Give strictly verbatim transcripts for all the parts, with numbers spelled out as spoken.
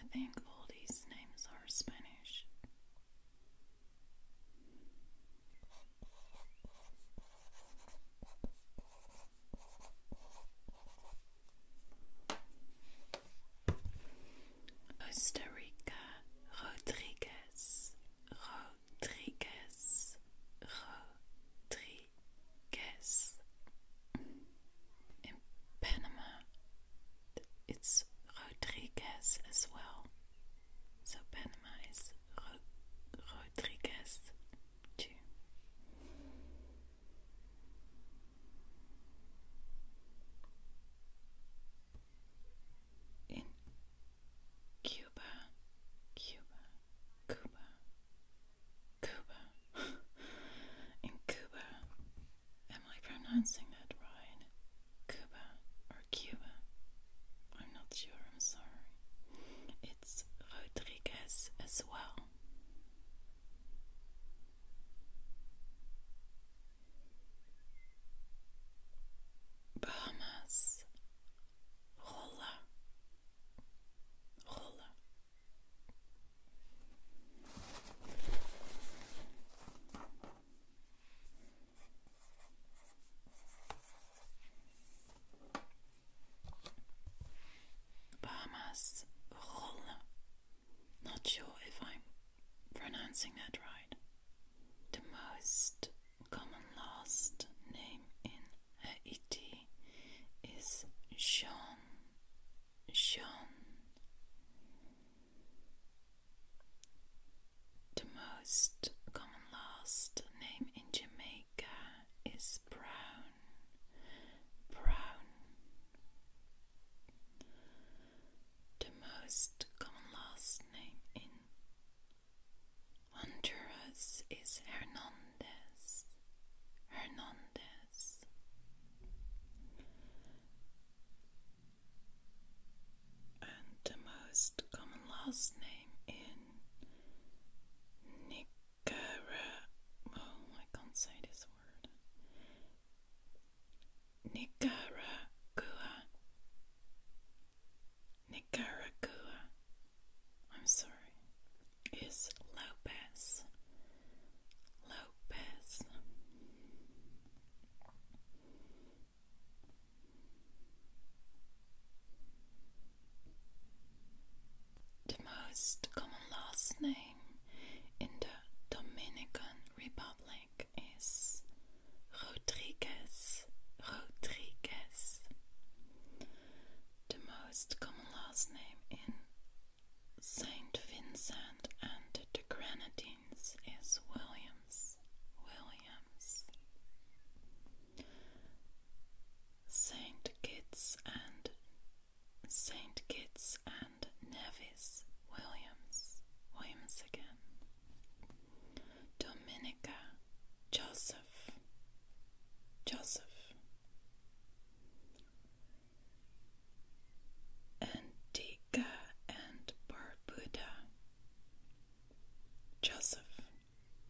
think all these names are Spanish. Costa Rica, Rodriguez, Rodriguez, Rodriguez. In Panama, it's Rodriguez as well. So Panama is Ro- Rodriguez too. In Cuba, Cuba, Cuba, Cuba. In Cuba, am I pronouncing that right? Cuba or Cuba? I'm not sure, I'm sorry. It's Rodriguez as well. Bahamas, Rolla, Rolla. Bahamas, Rolla. Not sure if I'm pronouncing that right. The most common last name in Haiti is Jean. Jean. The most common last name in Jamaica is Brown. Brown. The most common last name in Honduras is Hernandez. Hernandez. And the most common last name in Nicaragua. Oh, I can't say this word. Nicaragua. Nicaragua. I'm sorry. Is Lopez. Lopez. The most common last name in the Dominican Republic is Rodriguez. Rodriguez. The most common last name in Saint Vincent and the Grenadines is Williams. Williams. Saint Kitts and Saint Kitts and Nevis. Williams. Williams again. Dominica. Joseph. Joseph. Antigua and Barbuda. Joseph.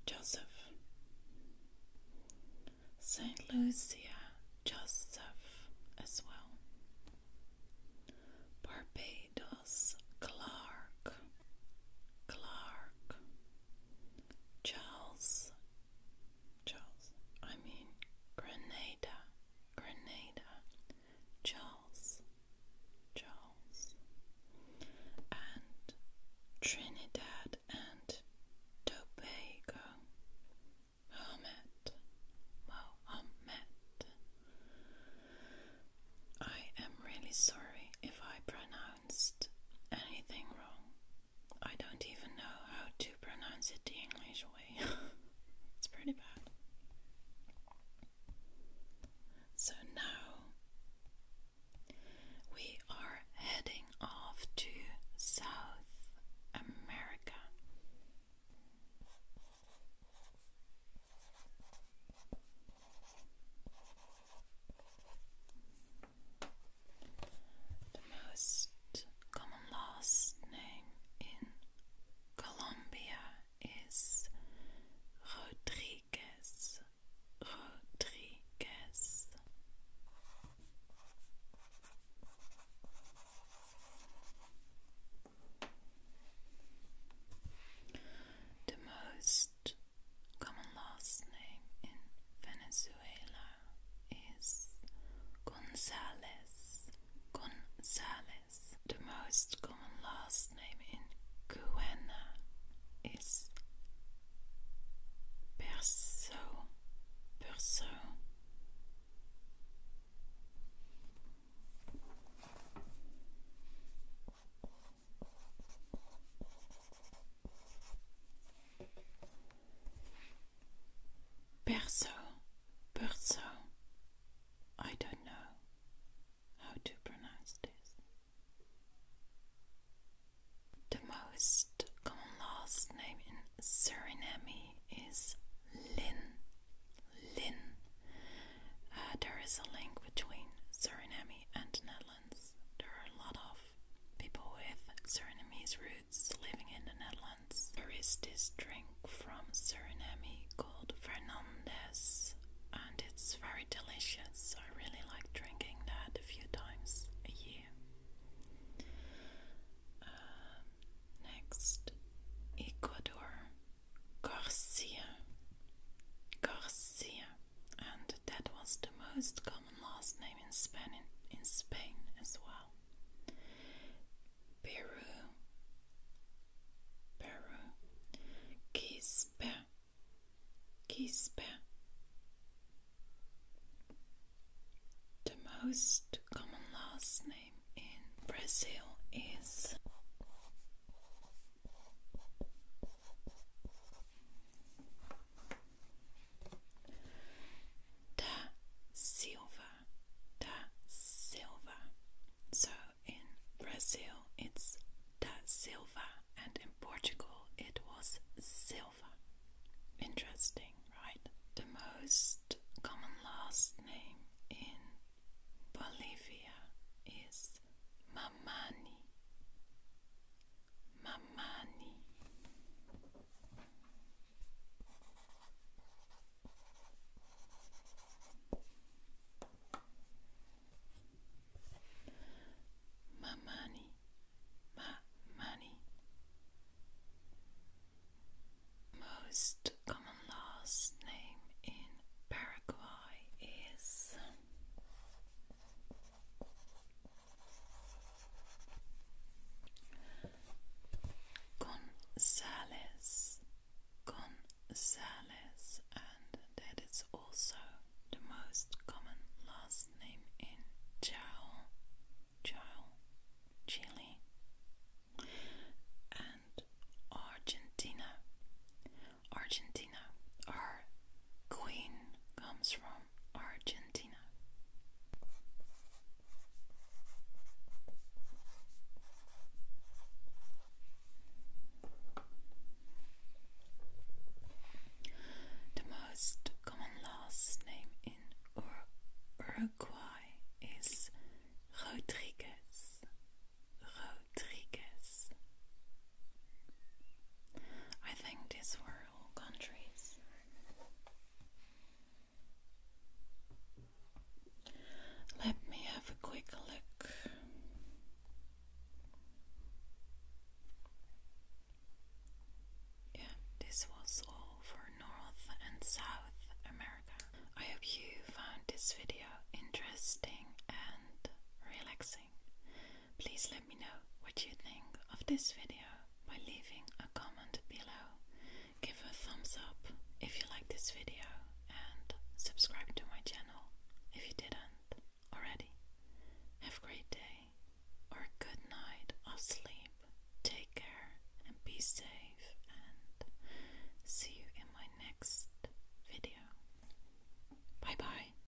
most common last name in Guyana is Perso. Perso. Perso. Perso. I don't know how to pronounce this. The most common last name in Suriname is Lin. Lin. Uh, there is a link between Suriname and the Netherlands. There are a lot of people with Surinamese roots living in the Netherlands. There is this drink from Suriname called Fernandez, and it's very delicious. I really like drinking that a few times a year. Um, next, Ecuador, Garcia. Garcia, and that was the most common last name in Spain, in, in Spain as well. Peru, Peru, Quispe, Quispe. The most common last name in Brazil is Da Silva. Da Silva. So in Brazil it's Da Silva, and in Portugal it was Silva. Interesting, right? The most common last name in Bolivia is Mamani. Mamani. Mamani. Mamani. Most common last name in Paraguay is Gonzalez. Gonzalez, and that is also the most common last name in Chile, Chile, Chile, and Argentina. Argentina. Our queen comes from Argentina. The most common last name in Ur Uruguay is Rodriguez. Rodriguez. I think these were all countries. Let me have a quick look. Yeah, this was all for North and South America. I hope you found this video interesting and relaxing. Please let me know what you think of this video.